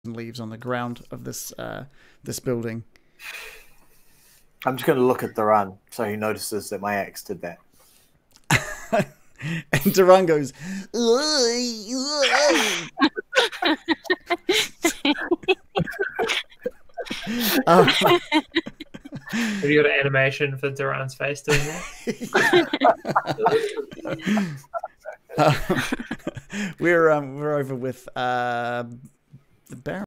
leaves on the ground of this this building. I'm just going to look at Duran so he notices that my ex did that. And Duran goes, Have you got an animation for Duran's face doing that? We're over with the Baron.